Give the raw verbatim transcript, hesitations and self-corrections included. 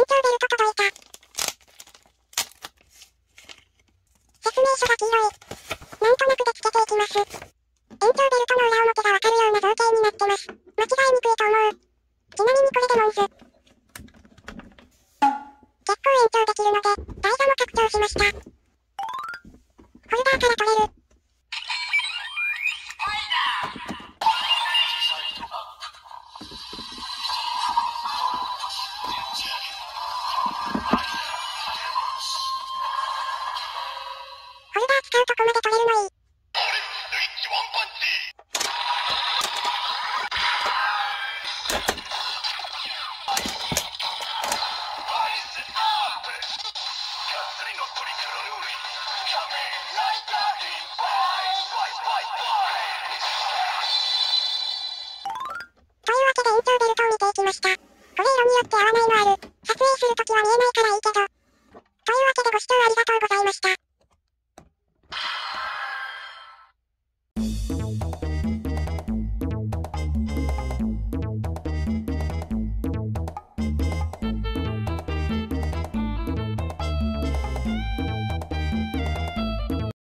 長ベルト届いた。説明書が黄色い。なんとなくでつけていきます。延長ベルトの裏表がわかるような造形になってます。間違いにくいと思う。ちなみにこれでモンズ。結構延長できるので、台座も拡張しました。ホルダーから取れる。ホルダー使うとこまで取れるのいい。というわけで延長ベルトを見ていきました。これ色によって合わないのある。撮影するときは見えないからいいけど。というわけでご視聴ありがとうございました。